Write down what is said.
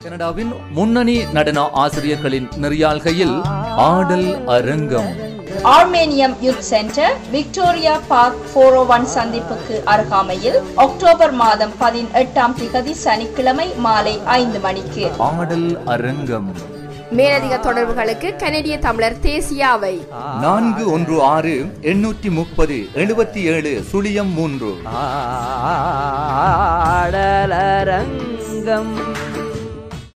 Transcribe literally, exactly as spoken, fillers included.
கனடாவின் முன்னணி நடன ஆசிரியர்களின் நெறியாள்கையில் ஆடல் அரங்கம். Armenian Youth Center, Victoria Park நானூற்று ஒன்று சந்திப்புக்கு அருகாமையில் அக்டோபர் மாதம் பதினெட்டாம் திகதி சனிக்கிழமை மாலை ஐந்து மணிக்கு ஆடல் அரங்கம். மேலதிக தொடர்புகளுக்கு கனடிய தமிழர் தேசிய அவை நான்கு ஒன்று ஆறு எண்ணூற்றி முப்பது எழுபத்தி ஏழு சுழியம் மூன்று. ஆடலரங்கம்.